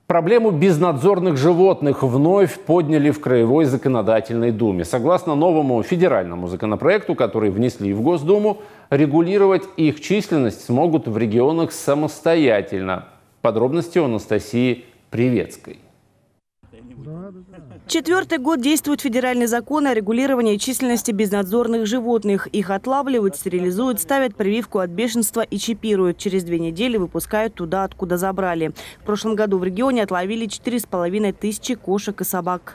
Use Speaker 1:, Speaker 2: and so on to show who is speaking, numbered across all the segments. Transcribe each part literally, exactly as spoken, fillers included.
Speaker 1: Проблему безнадзорных животных вновь подняли в Краевой законодательной думе. Согласно новому федеральному законопроекту, который внесли в Госдуму, регулировать их численность смогут в регионах самостоятельно. Подробности у Анастасии Привецкой.
Speaker 2: Четвертый год действует федеральный закон о регулировании численности безнадзорных животных. Их отлавливают, стерилизуют, ставят прививку от бешенства и чипируют. Через две недели выпускают туда, откуда забрали. В прошлом году в регионе отловили четыре с половиной тысячи кошек и собак.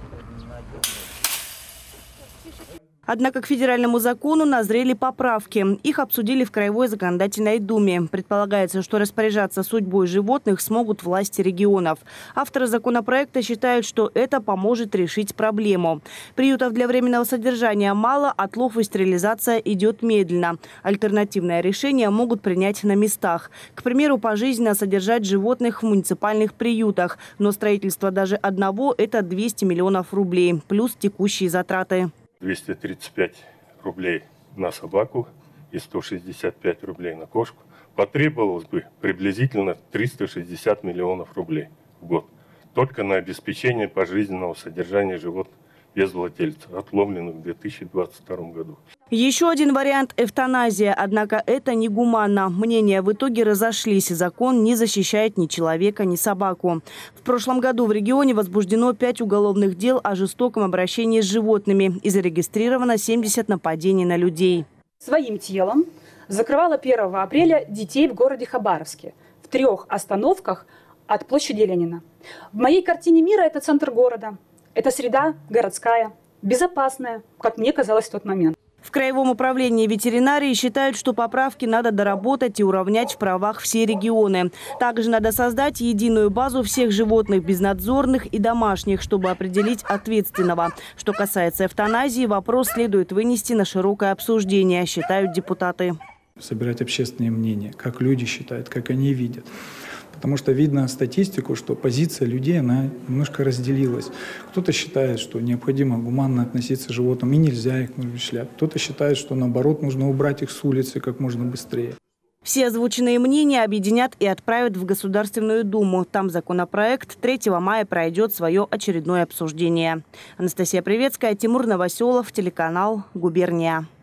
Speaker 2: Однако к федеральному закону назрели поправки. Их обсудили в Краевой законодательной думе. Предполагается, что распоряжаться судьбой животных смогут власти регионов. Авторы законопроекта считают, что это поможет решить проблему. Приютов для временного содержания мало, отлов и стерилизация идет медленно. Альтернативное решение могут принять на местах. К примеру, пожизненно содержать животных в муниципальных приютах. Но строительство даже одного – это двести миллионов рублей, плюс текущие затраты.
Speaker 3: двести тридцать пять рублей на собаку и сто шестьдесят пять рублей на кошку. Потребовалось бы приблизительно триста шестьдесят миллионов рублей в год. Только на обеспечение пожизненного содержания животных без владельца, отловленных в две тысячи двадцать втором году.
Speaker 2: Еще один вариант – эвтаназия. Однако это негуманно. Мнения в итоге разошлись. Закон не защищает ни человека, ни собаку. В прошлом году в регионе возбуждено пять уголовных дел о жестоком обращении с животными и зарегистрировано семьдесят нападений на людей.
Speaker 4: Своим телом закрывала первого апреля детей в городе Хабаровске в трех остановках от площади Ленина. В моей картине мира это центр города. Это среда городская, безопасная, как мне казалось в тот момент.
Speaker 2: В Краевом управлении ветеринарии считают, что поправки надо доработать и уравнять в правах все регионы. Также надо создать единую базу всех животных безнадзорных и домашних, чтобы определить ответственного. Что касается эвтаназии, вопрос следует вынести на широкое обсуждение, считают депутаты.
Speaker 5: Собирать общественное мнение, как люди считают, как они видят. Потому что видно статистику, что позиция людей, она немножко разделилась. Кто-то считает, что необходимо гуманно относиться к животным и нельзя их умерщвлять. Кто-то считает, что наоборот нужно убрать их с улицы как можно быстрее.
Speaker 2: Все озвученные мнения объединят и отправят в Государственную Думу. Там законопроект третьего мая пройдет свое очередное обсуждение. Анастасия Привецкая, Тимур Новоселов, телеканал «Губерния».